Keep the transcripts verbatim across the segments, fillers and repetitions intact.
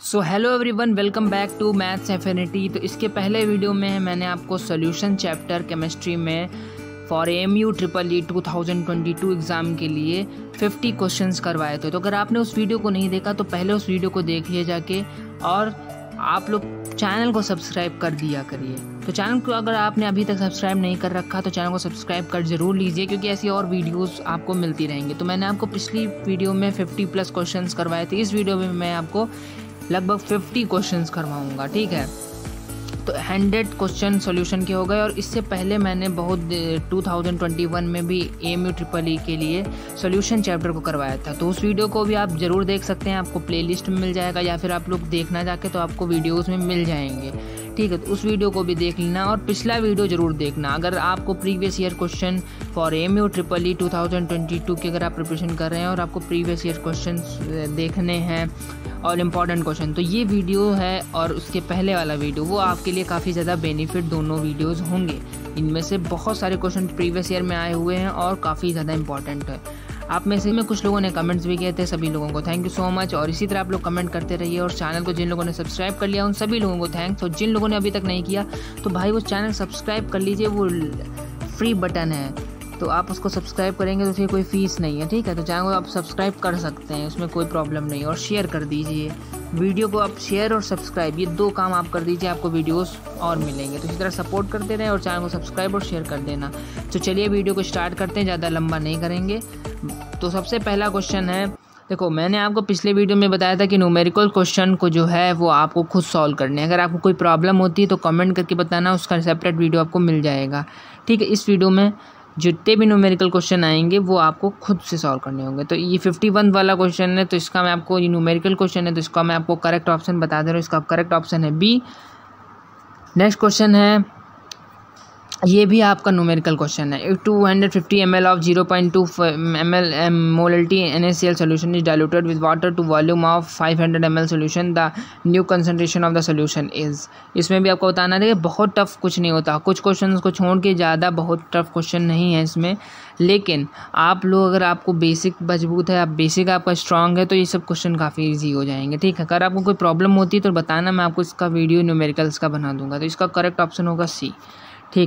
So hello everyone, welcome back to maths affinity. तो इसके पहले वीडियो में मैंने आपको सॉल्यूशन चैप्टर केमिस्ट्री में for M U triple E two thousand twenty two exam के लिए फिफ्टी क्वेश्चंस करवाए थे। तो अगर आपने उस वीडियो को नहीं देखा तो पहले उस वीडियो को देखिए जाके, और आप लोग चैनल को सब्सक्राइब कर दिया करिए। तो चैनल को अगर आपने अभी तक सब्सक्राइब नहीं कर रखा तो चैनल को सब्सक्राइब कर ज़रूर लीजिए, क्योंकि ऐसी और वीडियोस आपको मिलती रहेंगी। तो मैंने आपको पिछली वीडियो में फिफ्टी प्लस क्वेश्चंस करवाए थे, इस वीडियो में मैं आपको लगभग फिफ्टी क्वेश्चंस करवाऊंगा, ठीक है। तो हंड्रेड क्वेश्चन सॉल्यूशन के हो गए। और इससे पहले मैंने बहुत टू थाउजेंड ट्वेंटी वन में भी एम यू ट्रिपल ई के लिए सॉल्यूशन चैप्टर को करवाया था। तो उस वीडियो को भी आप ज़रूर देख सकते हैं, आपको प्लेलिस्ट में मिल जाएगा, या फिर आप लोग देखना जाके तो आपको वीडियोज़ में मिल जाएंगे, ठीक है। तो उस वीडियो को भी देख लेना और पिछला वीडियो ज़रूर देखना। अगर आपको previous year question for M U triple E two thousand twenty two की अगर आप प्रिपरेशन कर रहे हैं और आपको प्रीवियस ईयर क्वेश्चन देखने हैं और इम्पॉर्टेंट क्वेश्चन, तो ये वीडियो है और उसके पहले वाला वीडियो, वो आपके लिए काफ़ी ज़्यादा बेनिफिट दोनों वीडियोस होंगे। इनमें से बहुत सारे क्वेश्चन प्रीवियस ईयर में आए हुए हैं और काफ़ी ज़्यादा इंपॉर्टेंट है। आप में से में कुछ लोगों ने कमेंट्स भी किए थे, सभी लोगों को थैंक यू सो मच। और इसी तरह आप लोग कमेंट करते रहिए, और चैनल को जिन लोगों ने सब्सक्राइब कर लिया उन सभी लोगों को थैंक्स। और जिन लोगों ने अभी तक नहीं किया तो भाई वो चैनल सब्सक्राइब कर लीजिए, वो फ्री बटन है, तो आप उसको सब्सक्राइब करेंगे तो फिर कोई फ़ीस नहीं है, ठीक है। तो चैनल को आप सब्सक्राइब कर सकते हैं, उसमें कोई प्रॉब्लम नहीं। और शेयर कर दीजिए वीडियो को, आप शेयर और सब्सक्राइब ये दो काम आप कर दीजिए, आपको वीडियोस और मिलेंगे। तो इसी तरह सपोर्ट करते रहें और चैनल को सब्सक्राइब और शेयर कर देना। तो चलिए वीडियो को स्टार्ट करते हैं, ज़्यादा लंबा नहीं करेंगे। तो सबसे पहला क्वेश्चन है, देखो मैंने आपको पिछले वीडियो में बताया था कि न्यूमेरिकल क्वेश्चन को जो है वो आपको खुद सॉल्व करने हैं। अगर आपको कोई प्रॉब्लम होती है तो कमेंट करके बताना, उसका सेपरेट वीडियो आपको मिल जाएगा, ठीक है। इस वीडियो में जितने भी न्यूमेरिकल क्वेश्चन आएंगे वो आपको खुद से सॉल्व करने होंगे। तो ये फिफ्टी वन वाला क्वेश्चन है, तो इसका मैं आपको, ये न्यूमेरिकल क्वेश्चन है तो इसका मैं आपको करेक्ट ऑप्शन बता दे रहा हूँ। इसका करेक्ट ऑप्शन है बी। नेक्स्ट क्वेश्चन है, ये भी आपका न्यूमेरिकल क्वेश्चन है। Two hundred fifty M L of zero point two M L molarity N A C L solution is diluted with water to volume of five hundred M L solution, the new concentration of the solution is. इसमें भी आपको बताना है, बहुत tough कुछ नहीं होता, कुछ क्वेश्चन को छोड़ के ज़्यादा बहुत टफ क्वेश्चन नहीं है इसमें। लेकिन आप लोग, अगर आपको बेसिक मजबूत है, आप बेसिक आपका स्ट्रांग है, तो ये सब क्वेश्चन काफ़ी ईजी हो जाएंगे, ठीक है। अगर आपको कोई प्रॉब्लम होती है तो बताना, मैं आपको इसका वीडियो न्यूमेरिकल्स का बना दूंगा। तो इसका करेक्ट ऑप्शन होगा सी, ठीक।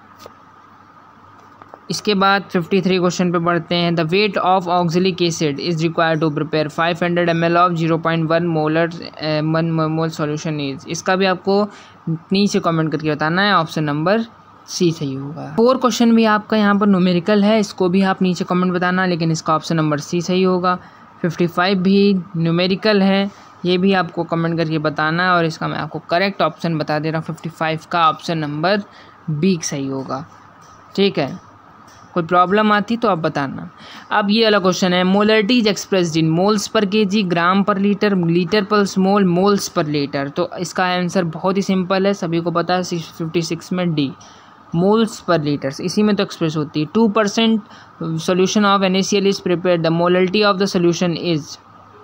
इसके बाद फिफ्टी थ्री क्वेश्चन पे बढ़ते हैं। The weight of oxalic acid is required to prepare five hundred M L of zero point one molar one mole solution is. इसका भी आपको नीचे कमेंट करके बताना है, ऑप्शन नंबर सी सही होगा। फोर क्वेश्चन भी आपका यहाँ पर न्यूमेरिकल है, इसको भी आप नीचे कमेंट बताना, लेकिन इसका ऑप्शन नंबर सी सही होगा। फिफ्टी फाइव भी न्यूमेरिकल है, ये भी आपको कमेंट करके बताना, और इसका मैं आपको करेक्ट ऑप्शन बता दे रहा हूँ। फिफ्टी फाइव का ऑप्शन नंबर बी सही होगा, ठीक है। कोई प्रॉब्लम आती तो आप बताना। अब ये वाला क्वेश्चन है, molarity is expressed in moles per kg, gram per litre, litre per small, moles per litre. तो इसका आंसर बहुत ही सिंपल है, सभी को पता है, फिफ्टी सिक्स में डी, मोल्स पर लीटर, इसी में तो एक्सप्रेस होती है। Two percent solution of N A C L is prepare, the molarity of the solution is,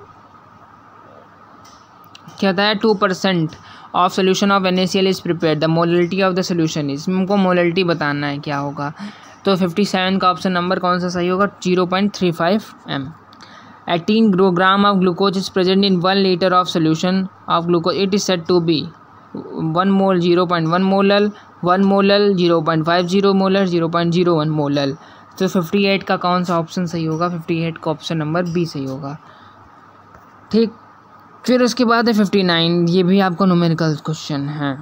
क्या होता है, two percent of solution of N A C L is prepare, the molarity of the solution is. हमको molarity बताना है क्या होगा। तो fifty seven का ऑप्शन नंबर कौन सा सही होगा, zero point three five M. Eighteen gram of glucose is present in one litre of solution of glucose, it is said to be one mole, zero point one molal, one molal, zero point five zero molar, zero point zero one molal. तो fifty eight का कौन सा option सही होगा, fifty eight का option number B सही होगा, ठीक। फिर उसके बाद है फिफ्टी नाइन, ये भी आपको न्यूमेरिकल क्वेश्चन है।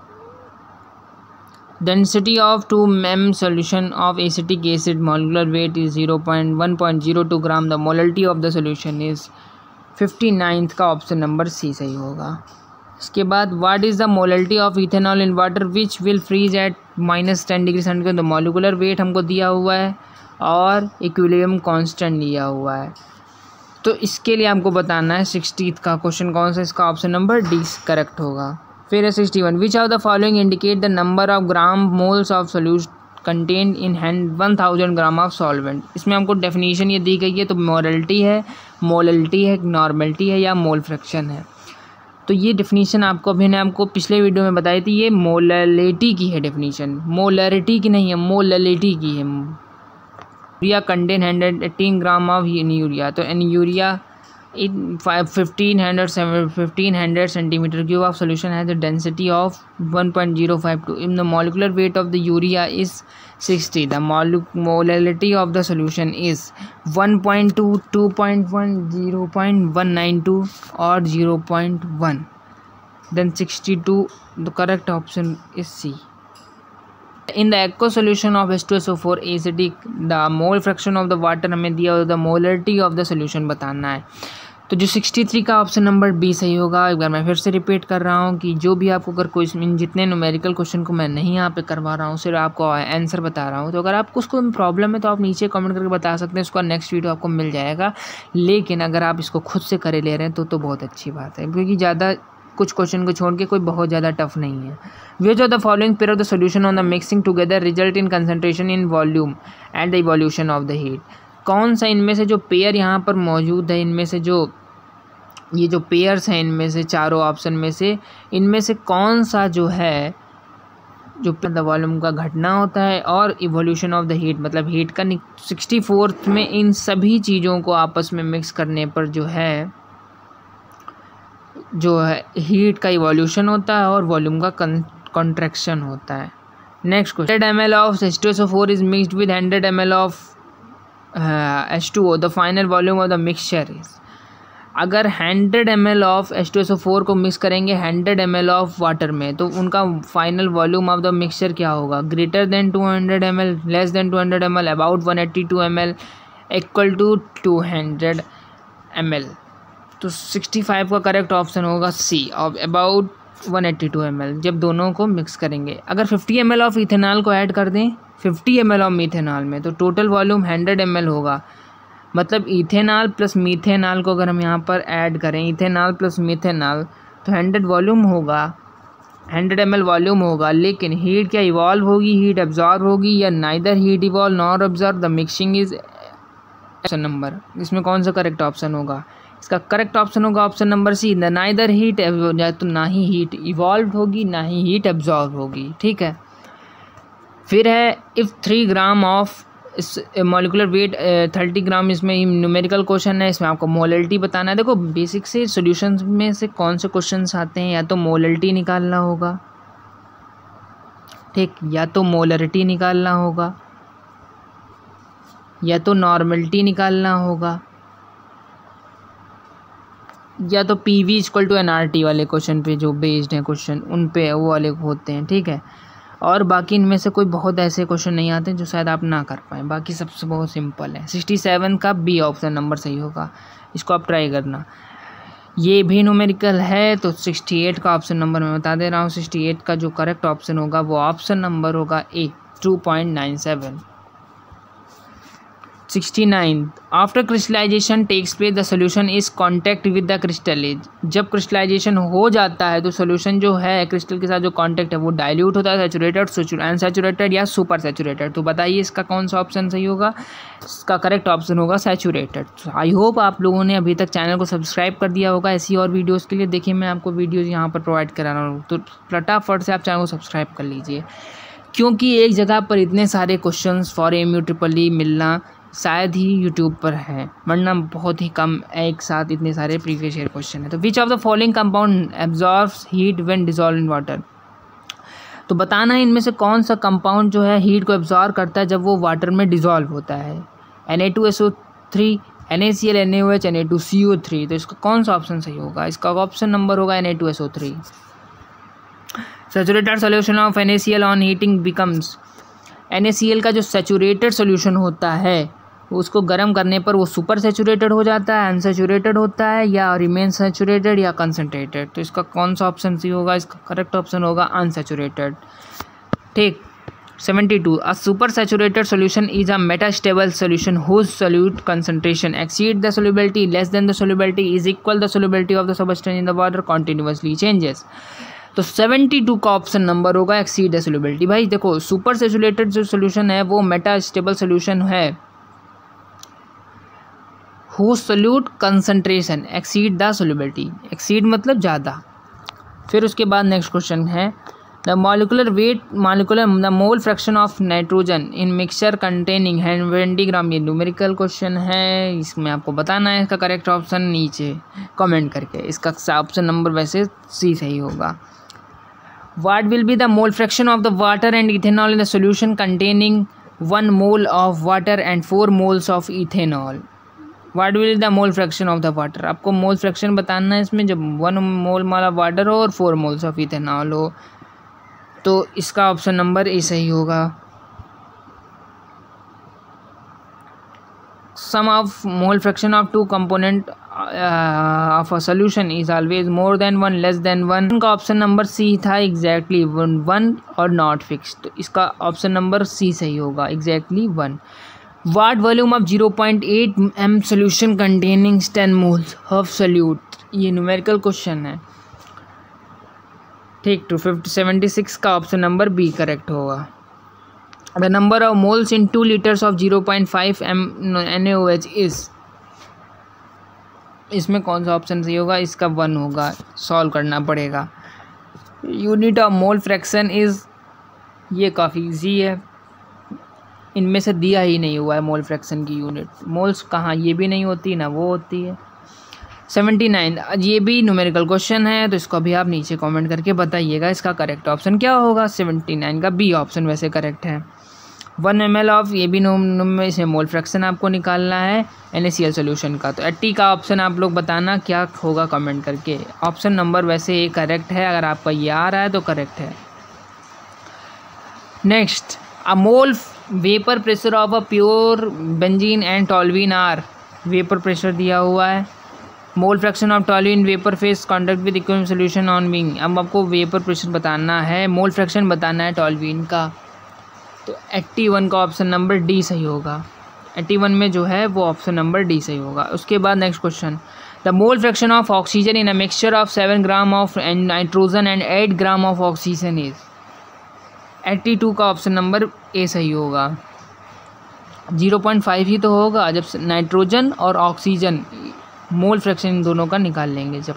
Density of two m solution of acetic acid, molecular weight is zero point one point zero two gram, the molality of the solution is fifty ninth का ऑप्शन नंबर सी सही होगा। इसके बाद what is the molarity of ethanol in water which will freeze at minus ten degree centigrade. तो molecular weight हमको दिया हुआ है और इक्विलिब्रियम कांस्टेंट दिया हुआ है, तो इसके लिए हमको बताना है सिक्सटीथ का क्वेश्चन कौन सा, इसका ऑप्शन नंबर डी करेक्ट होगा। फिर है sixty one, which of the following indicate the number of gram moles of solution contain in hand one thousand gram of solvent. इसमें हमको डेफिनेशन ये दी गई है, तो मोलरिटी है, मोलरिटी है, नॉर्मलिटी है, या मोल फ्रैक्शन है। तो ये डेफिनेशन आपको अभी ने आपको पिछले वीडियो में बताई थी, ये मोलरिटी की है डेफिनेशन, मोलरिटी की नहीं है, मोलरिटी की है। Urea contain hundred eighteen gram of urea, तो N urea in fifteen hundred centimeter cube of solution has a density of one point zero five two. If the molecular weight of the urea is sixty, the mol molality of the solution is one point two, two point one, zero point one nine two or zero point one. Then sixty-two, the correct option is C. In the aqueous solution of H two S O four acidic, the mole fraction of the water हमें दिया और the molarity of the solution बताना है। तो जो तिरेसठ का option number B सही होगा। एक बार मैं फिर से रिपीट कर रहा हूँ कि जो भी आपको अगर कोई जितने न्यूमेरिकल क्वेश्चन को मैं नहीं यहाँ पे करवा रहा हूँ, सिर्फ आपको आंसर बता रहा हूँ। तो अगर आपको उसको प्रॉब्लम है तो आप नीचे कमेंट करके बता सकते हैं, उसका नेक्स्ट वीडियो आपको मिल जाएगा। लेकिन अगर आप इसको खुद से करे ले रहे हैं तो तो बहुत अच्छी बात है, क्योंकि ज़्यादा कुछ क्वेश्चन को छोड़ के कोई बहुत ज़्यादा टफ नहीं है। Which of the following pair of the solution on the mixing together result in concentration in volume and the evolution of the heat. कौन सा इनमें से जो पेयर यहाँ पर मौजूद है, इनमें से जो ये जो पेयर्स हैं, इनमें से चारों ऑप्शन में से इनमें से कौन सा जो है जो द वॉल्यूम का घटना होता है और इवोल्यूशन ऑफ द हीट, मतलब हीट का सिक्सटी फोर्थ में इन सभी चीज़ों को आपस में मिक्स करने पर जो है जो है हीट का इवोल्यूशन होता है और वॉल्यूम का कॉन्ट्रैक्शन होता है। Next question, hundred M L of H two S O four is mixed with hundred M L of H two O, the final volume of the mixture is. अगर hundred M L of H two S O four को mix करेंगे hundred M L of water में, तो उनका final volume of the mixture क्या होगा? Greater than two hundred M L, less than two hundred M L, about one eighty two M L, equal to two hundred M L. तो sixty five का correct option होगा C, of about one eighty two M L, जब दोनों को mix करेंगे। अगर fifty M L of ethanol को add कर दें fifty M L of methanol में, तो total volume hundred M L होगा। मतलब इथेनॉल प्लस मीथेनॉल को अगर हम यहाँ पर ऐड करें, इथेनॉल प्लस मीथेनॉल, तो हंड्रेड वॉल्यूम होगा, हंड्रेड एम एल वॉल्यूम होगा। लेकिन हीट क्या इवॉल्व होगी, हीट एब्जॉर्ब होगी या neither heat evolve nor absorb, the mixing is option number. इसमें कौन सा करेक्ट ऑप्शन होगा? इसका करेक्ट ऑप्शन होगा option number C, the neither heat, या तो ना ही हीट इवॉल्व होगी ना ही हीट एब्जॉर्ब होगी। ठीक है। फिर है इफ़ थ्री ग्राम ऑफ इस मॉलिकुलर वेट थर्टी ग्राम, इसमें न्यूमेरिकल क्वेश्चन है, इसमें आपको मोलरिटी बताना है। देखो बेसिक से सॉल्यूशंस में से कौन से क्वेश्चंस आते हैं, या तो मोलरिटी निकालना होगा, ठीक, या तो मोलरिटी निकालना होगा, या तो नॉर्मलिटी निकालना होगा, या तो P V equal to N R T वाले क्वेश्चन पे जो बेस्ड हैं क्वेश्चन, उन पे वो वाले होते हैं। ठीक है। और बाकी इनमें से कोई बहुत ऐसे क्वेश्चन नहीं आते जो शायद आप ना कर पाएँ, बाकी सबसे बहुत सिंपल है। सिक्सटी सेवन का बी ऑप्शन नंबर सही होगा, इसको आप ट्राई करना। ये भी न्यूमेरिकल है, तो सिक्सटी एट का ऑप्शन नंबर मैं बता दे रहा हूँ। सिक्सटी एट का जो करेक्ट ऑप्शन होगा वो ऑप्शन नंबर होगा A, two point nine seven. Sixty nine, after crystallization takes place the solution is contact with the crystal edge. जब क्रिस्टलाइजेशन हो जाता है तो सोल्यूशन जो है क्रिस्टल के साथ जो कॉन्टैक्ट है वो डाइल्यूट होता है, सैचुरेटेड, अनसैचुरेटेड या सुपर सैचुरेटेड। तो बताइए इसका कौन सा ऑप्शन सही होगा? इसका करेक्ट ऑप्शन होगा सैचुरेटेड। आई होप आप लोगों ने अभी तक चैनल को सब्सक्राइब कर दिया होगा ऐसी और वीडियोज़ के लिए। देखिए मैं आपको वीडियोज़ यहाँ पर प्रोवाइड करा रहा हूँ, तो फटाफट से आप चैनल को सब्सक्राइब कर लीजिए, क्योंकि एक जगह पर इतने सारे question for M U triple E मिलना शायद ही यूट्यूब पर है, वरना बहुत ही कम एक साथ इतने सारे प्रीवियस ईयर क्वेश्चन है। तो which of the following compound absorbs heat when dissolve in water. तो बताना है इनमें से कौन सा कंपाउंड जो है हीट को एब्जॉर्ब करता है जब वो वाटर में डिसॉल्व होता है। N A two S O three, N A C L, N A O H, N A two C O three. तो इसका कौन सा ऑप्शन सही होगा? इसका ऑप्शन नंबर होगा N A two S O three. Saturated solution of N A C L on heating becomes. N A C L का जो सैचुरेटेड सोल्यूशन होता है उसको गर्म करने पर वो सुपर सैचुरेटेड हो जाता है, अनसैचुरेटेड होता है, या रिमेन सैचुरेटेड या कंसनट्रेटेड। तो इसका कौन सा ऑप्शन सही होगा? इसका करेक्ट ऑप्शन होगा अनसैचुरेटेड। ठीक। Seventy two, a super saturated solution is a metastable solution whose solute concentration exceed the solubility less than the solubility is equal the solubility of the substance in the water continuously changes. तो seventy two का option number होगा exceed the solubility. भाई देखो super saturated जो solution है वो metastable solution है whose solute concentration exceed the solubility। exceed मतलब ज़्यादा। फिर उसके बाद नेक्स्ट क्वेश्चन है the molecular weight molecular the mole fraction of nitrogen in mixture containing twenty gram. ये न्यूमेरिकल क्वेश्चन है, इसमें आपको बताना है इसका करेक्ट ऑप्शन नीचे कमेंट करके। इसका ऑप्शन नंबर वैसे सी सही होगा। What will be the mole fraction of the water and ethanol in the solution containing one mole of water and four moles of ethanol? What will be the mole fraction of the water? आपको mole fraction बताना है इसमें, जब one mole वाला water हो और four moles of ethanol हो। तो इसका ऑप्शन नंबर ए सही होगा। Sum of mole fraction of two component uh, of a solution is always more than one less than one का ऑप्शन नंबर सी था एग्जैक्टली वन वन और not fix. तो इसका ऑप्शन नंबर सी सही होगा exactly one. What volume of zero point eight M solution containing ten moles of solute. ये numerical question है ठीक। टू फिफ्टी सेवेंटी सिक्स का ऑप्शन नंबर बी करेक्ट होगा। The number of moles in two liters of zero point five N A O H is, इसमें कौन सा option सही होगा? इसका वन होगा, सॉल्व करना पड़ेगा। Unit of mole fraction is, ये काफ़ी इजी है, इनमें से दिया ही नहीं हुआ है मोल फ्रैक्शन की यूनिट। मोल्स कहाँ, ये भी नहीं होती ना वो होती है। सेवेंटी नाइन, ये भी न्यूमेरिकल क्वेश्चन है, तो इसको भी आप नीचे कमेंट करके बताइएगा इसका करेक्ट ऑप्शन क्या होगा। सेवेंटी नाइन का बी ऑप्शन वैसे करेक्ट है। वन एम एल ऑफ, ये भी में इसमें मोल फ्रैक्शन आपको निकालना है N A C L solution का। तो एट्टी का ऑप्शन आप लोग बताना क्या होगा कमेंट करके। ऑप्शन नंबर वैसे ये करेक्ट है, अगर आपका ये आ रहा है तो करेक्ट है। Next, a mole vapour pressure of a pure benzene and toluene are, vapour pressure दिया हुआ है। Mole fraction of toluene vapour phase contact with equilibrium solution on being. अब आपको वेपर प्रेशर बताना है, मोल फ्रैक्शन बताना है टॉल्यूइन का। तो एट्टी वन का ऑप्शन नंबर डी सही होगा। एट्टी वन में जो है वो ऑप्शन नंबर डी सही होगा। उसके बाद next question, the mole fraction of oxygen in a mixture of seven gram of nitrogen and eight gram of oxygen is. Eighty two का ऑप्शन नंबर ए सही होगा। जीरो पॉइंट फाइव ही तो होगा जब नाइट्रोजन और ऑक्सीजन मोल फ्रैक्शन इन दोनों का निकाल लेंगे जब।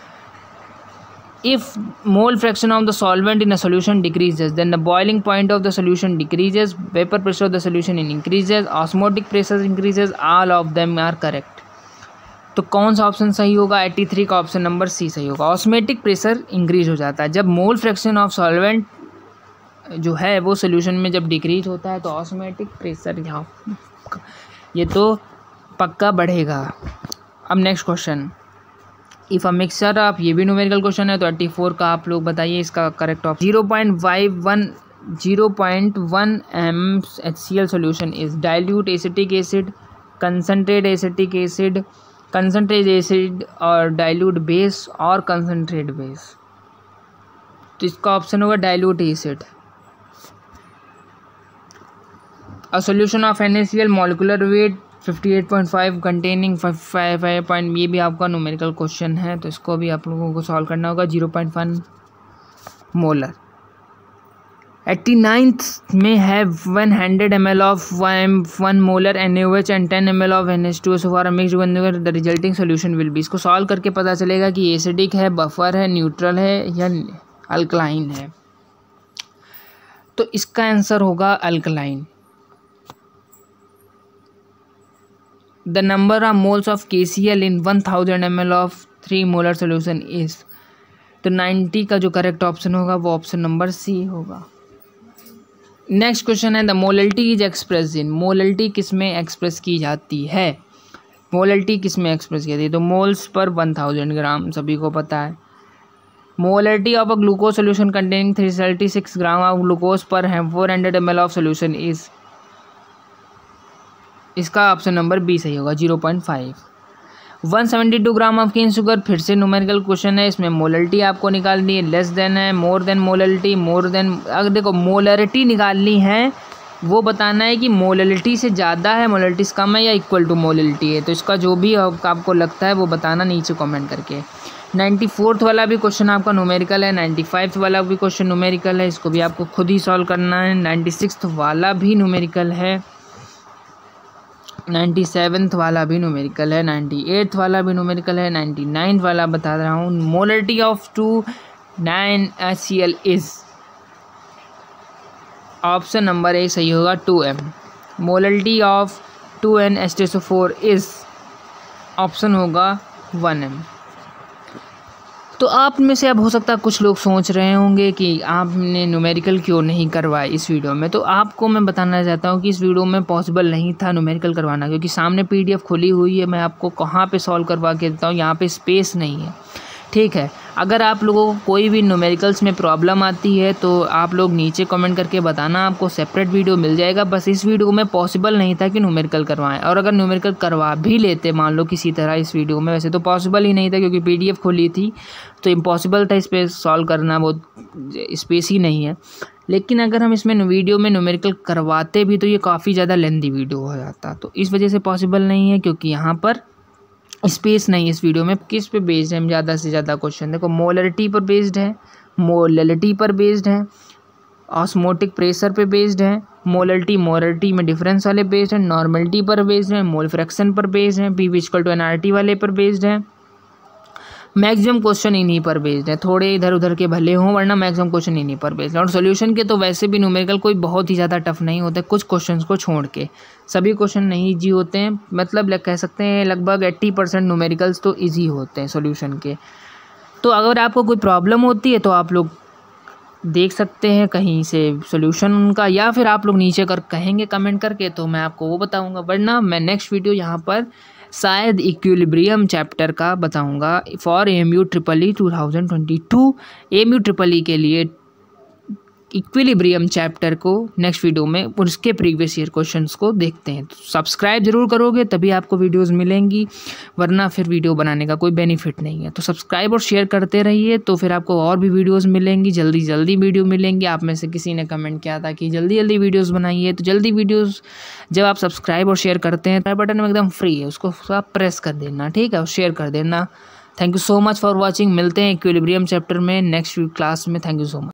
If mole fraction of the solvent in a solution decreases, then the boiling point of the solution decreases, vapor pressure of the solution increases, osmotic pressure increases, all of them are correct। तो कौन सा option सही होगा? Eighty three का option number C सही होगा। Osmotic pressure increase हो जाता है जब मोल फ्रैक्शन ऑफ सॉल्वेंट जो है वो सोल्यूशन में जब डिक्रीज होता है, तो ऑस्मेटिक प्रेशर यहाँ ये तो पक्का बढ़ेगा। अब next question, if a mixture of, ये भी न्यूमेरिकल क्वेश्चन है, तो एट्टी फोर का आप लोग बताइए इसका correct option. Zero point five one zero point one M H C L solution is dilute acetic acid, concentrate acetic acid, concentrate acid और डाइल्यूट बेस और कंसनट्रेट बेस। तो इसका ऑप्शन होगा dilute acid. A solution of N A C L molecular weight fifty eight point five containing five five point, ये भी आपका numerical question है, तो इसको भी आप लोगों को सॉल्व करना होगा। Zero point one molar. Eighty ninth में है one hundred M L of one molar N A O H and ten M L of N H two S O four mix the resulting solution will be. इसको सॉल्व करके पता चलेगा कि acidic है, buffer है, न्यूट्रल है या अल्कलाइन है। तो इसका आंसर होगा alkaline. The number of moles of K C l in one thousand milliliters of three molar solution is, तो नाइन्टी का जो करेक्ट ऑप्शन होगा वो ऑप्शन नंबर सी होगा। नेक्स्ट क्वेश्चन है, the molality is express in, molality किस में express की जाती है? मोललिटी किस में एक्सप्रेस की जाती है? तो मोल्स पर वन थाउजेंड ग्राम, सभी को पता है। Molality of a glucose solution containing three seventy six gram of glucose पर है four hundred M L of solution is, इसका ऑप्शन नंबर बी सही होगा। Zero point five. One seventy two gram of cane sugar, फिर से numerical question है, इसमें molality आपको निकालनी है, लेस देन है, more than molality, more than, अगर देखो मोलरिटी निकालनी है, वो बताना है कि मोललिटी से ज़्यादा है, मोललिटी से कम है या इक्वल टू मोललिटी है। तो इसका जो भी आपको लगता है वो बताना नीचे कमेंट करके। नाइन्टी फोर्थ वाला भी क्वेश्चन आपका न्यूमेरिकल है, नाइन्टी फाइव वाला भी क्वेश्चन न्यूमेरिकल है, इसको भी आपको खुद ही सॉल्व करना है। नाइन्टी सिक्स वाला भी न्यूमेरिकल है, नाइन्टी सेवन्थ वाला भी न्यूमेरिकल है, नाइन्टी एट्थ वाला भी न्यूमेरिकल है, नाइन्टी नाइन्थ वाला बता रहा हूँ। Molarity of two nine H C L is, option number A सही होगा two M. Molarity of two N H two S O four is option होगा वन एम। तो आप में से अब हो सकता है कुछ लोग सोच रहे होंगे कि आपने न्यूमेरिकल क्यों नहीं करवाया इस वीडियो में। तो आपको मैं बताना चाहता हूँ कि इस वीडियो में पॉसिबल नहीं था न्यूमेरिकल करवाना, क्योंकि सामने पीडीएफ खुली हुई है। मैं आपको कहाँ पे सॉल्व करवा के देता हूँ, यहाँ पे स्पेस नहीं है। ठीक है, अगर आप लोगों को कोई भी न्यूमेरिकल्स में प्रॉब्लम आती है तो आप लोग नीचे कमेंट करके बताना, आपको सेपरेट वीडियो मिल जाएगा। बस इस वीडियो में पॉसिबल नहीं था कि न्यूमेरिकल करवाएं, और अगर न्यूमेरिकल करवा भी लेते मान लो किसी तरह इस वीडियो में, वैसे तो पॉसिबल ही नहीं था क्योंकि पीडीएफ खुली थी, तो इम्पॉसिबल था इस पर सॉल्व करना, बहुत स्पेस ही नहीं है। लेकिन अगर हम इसमें वीडियो में न्यूमेरिकल करवाते भी तो ये काफ़ी ज़्यादा लेंथी वीडियो हो जाता, तो इस वजह से पॉसिबल नहीं है, क्योंकि यहाँ पर स्पेस नहीं इस वीडियो में। किस पे बेस्ड है, हम ज़्यादा से ज़्यादा क्वेश्चन देखो, मोलरिटी पर बेस्ड है, मोलरिटी पर बेस्ड है, ऑस्मोटिक प्रेशर पे बेस्ड है, मोलरिटी मोलरिटी में डिफरेंस वाले बेस्ड है, नॉर्मलिटी पर बेस्ड है, मोल फ्रैक्शन पर बेस्ड है, पी इक्वल टू एनआरटी वाले पर बेस्ड है। मैक्सिमम क्वेश्चन इन्हीं पर बेस्ड है, थोड़े इधर उधर के भले हों वरना मैक्सिमम क्वेश्चन इन्हीं पर बेस्ड है। और सॉल्यूशन के तो वैसे भी न्यूमेरिकल कोई बहुत ही ज़्यादा टफ नहीं होते, कुछ क्वेश्चंस को छोड़ के सभी क्वेश्चन नहीं ईजी होते हैं। मतलब कह सकते हैं लगभग अस्सी परसेंट न्यूमेरिकल्स तो ईजी होते हैं सॉल्यूशन के। तो अगर आपको कोई प्रॉब्लम होती है तो आप लोग देख सकते हैं कहीं से सॉल्यूशन उनका, या फिर आप लोग नीचे कर कहेंगे कमेंट करके तो मैं आपको वो बताऊँगा, वरना मैं नेक्स्ट वीडियो यहाँ पर शायद इक्विलिब्रियम चैप्टर का बताऊंगा for M U triple E two thousand twenty two. M U triple E के लिए इक्विलिब्रियम चैप्टर को नेक्स्ट वीडियो में उसके प्रीवियस ईयर क्वेश्चंस को देखते हैं। तो सब्सक्राइब जरूर करोगे तभी आपको वीडियोस मिलेंगी, वरना फिर वीडियो बनाने का कोई बेनिफिट नहीं है। तो सब्सक्राइब और शेयर करते रहिए, तो फिर आपको और भी वीडियोस मिलेंगी, जल्दी जल्दी वीडियो मिलेंगी। आप में से किसी ने कमेंट किया था कि जल्दी जल्दी वीडियोज़ बनाइए, तो जल्दी वीडियोज़ जब आप सब्सक्राइब और शेयर करते हैं, तो बटन में एकदम फ्री है, उसको आप प्रेस कर देना, ठीक है, और शेयर कर देना। Thank you so much for watching. मिलते हैं इक्विलिब्रियम चैप्टर में नेक्स्ट क्लास में। Thank you so much.